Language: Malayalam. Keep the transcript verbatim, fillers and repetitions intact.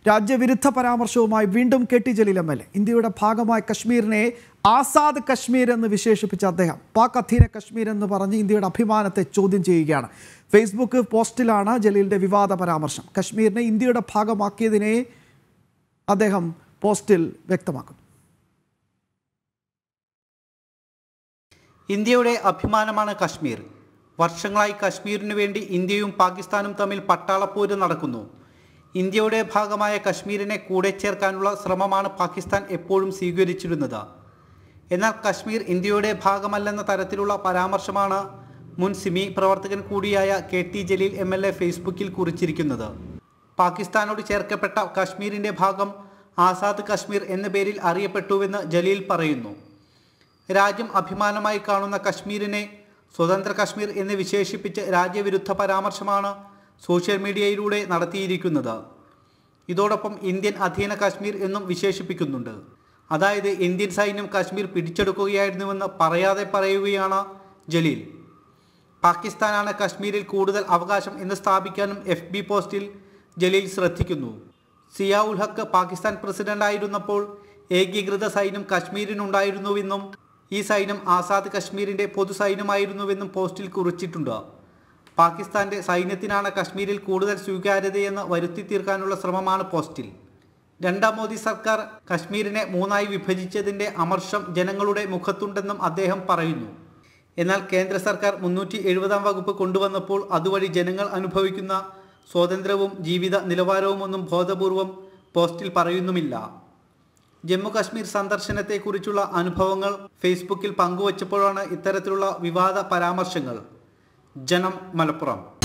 രാജ്യവിരുദ്ധ പരാമർശവുമായി വീണ്ടും K T Jaleel M L A. ഇന്ത്യയുടെ ഭാഗമായ കശ്മീരിനെ ആസാദ് കശ്മീർ എന്ന് വിശേഷിപ്പിച്ച അദ്ദേഹം പാക് അധീന കശ്മീർ എന്ന് പറഞ്ഞ് ഇന്ത്യയുടെ അഭിമാനത്തെ ചോദ്യം ചെയ്യുകയാണ്. ഫേസ്ബുക്ക് പോസ്റ്റിലാണ് ജലീലിന്റെ വിവാദ പരാമർശം. കശ്മീരിനെ ഇന്ത്യയുടെ ഭാഗമാക്കിയതിനെ അദ്ദേഹം പോസ്റ്റിൽ വ്യക്തമാക്കുന്നു. ഇന്ത്യയുടെ അഭിമാനമാണ് കശ്മീർ. വർഷങ്ങളായി കശ്മീരിനു വേണ്ടി ഇന്ത്യയും പാകിസ്ഥാനും തമ്മിൽ പട്ടാളപ്പോര് നടക്കുന്നു. ഇന്ത്യയുടെ ഭാഗമായ കശ്മീരിനെ കൂടെ ചേർക്കാനുള്ള ശ്രമമാണ് പാകിസ്ഥാൻ എപ്പോഴും സ്വീകരിച്ചിരുന്നത്. എന്നാൽ കശ്മീർ ഇന്ത്യയുടെ ഭാഗമല്ലെന്ന തരത്തിലുള്ള പരാമർശമാണ് മുൻ സിമി പ്രവർത്തകൻ കൂടിയായ K T Jaleel M L A ഫേസ്ബുക്കിൽ കുറിച്ചിരിക്കുന്നത്. പാകിസ്ഥാനോട് ചേർക്കപ്പെട്ട കശ്മീരിൻ്റെ ഭാഗം ആസാദ് കശ്മീർ എന്ന പേരിൽ അറിയപ്പെട്ടുവെന്ന് ജലീൽ പറയുന്നു. രാജ്യം അഭിമാനമായി കാണുന്ന കശ്മീരിനെ സ്വതന്ത്ര കശ്മീർ എന്ന് വിശേഷിപ്പിച്ച് രാജ്യവിരുദ്ധ പരാമർശമാണ് സോഷ്യൽ മീഡിയയിലൂടെ നടത്തിയിരിക്കുന്നത്. ഇതോടൊപ്പം ഇന്ത്യൻ അധീന കശ്മീർ എന്നും വിശേഷിപ്പിക്കുന്നുണ്ട്. അതായത് ഇന്ത്യൻ സൈന്യം കശ്മീർ പിടിച്ചെടുക്കുകയായിരുന്നുവെന്ന് പറയാതെ പറയുകയാണ് ജലീൽ. പാകിസ്ഥാനാണ് കശ്മീരിൽ കൂടുതൽ അവകാശം എന്ന് സ്ഥാപിക്കാനും എഫ് ബി പോസ്റ്റിൽ ജലീൽ ശ്രദ്ധിക്കുന്നു. സിയാ ഉൽ ഹക്ക് പാകിസ്ഥാൻ പ്രസിഡന്റായിരുന്നപ്പോൾ ഏകീകൃത സൈന്യം കശ്മീരിനുണ്ടായിരുന്നുവെന്നും ഈ സൈന്യം ആസാദ് കശ്മീരിൻ്റെ പൊതു സൈന്യമായിരുന്നുവെന്നും പോസ്റ്റിൽ കുറിച്ചിട്ടുണ്ട്. പാകിസ്ഥാന്റെ സൈന്യത്തിനാണ് കശ്മീരിൽ കൂടുതൽ സ്വീകാര്യതയെന്ന് വരുത്തി തീർക്കാനുള്ള ശ്രമമാണ് പോസ്റ്റിൽ. രണ്ടാം മോദി സർക്കാർ കശ്മീരിനെ മൂന്നായി വിഭജിച്ചതിൻ്റെ അമർഷം ജനങ്ങളുടെ മുഖത്തുണ്ടെന്നും അദ്ദേഹം പറയുന്നു. എന്നാൽ കേന്ദ്ര സർക്കാർ മുന്നൂറ്റി എഴുപതാം വകുപ്പ് കൊണ്ടുവന്നപ്പോൾ അതുവഴി ജനങ്ങൾ അനുഭവിക്കുന്ന സ്വാതന്ത്ര്യവും ജീവിത നിലവാരവുമൊന്നും ബോധപൂർവം പോസ്റ്റിൽ പറയുന്നുമില്ല. ജമ്മു കാശ്മീർ സന്ദർശനത്തെക്കുറിച്ചുള്ള അനുഭവങ്ങൾ ഫേസ്ബുക്കിൽ പങ്കുവച്ചപ്പോഴാണ് ഇത്തരത്തിലുള്ള വിവാദ പരാമർശങ്ങൾ. ജനം, മലപ്പുറം.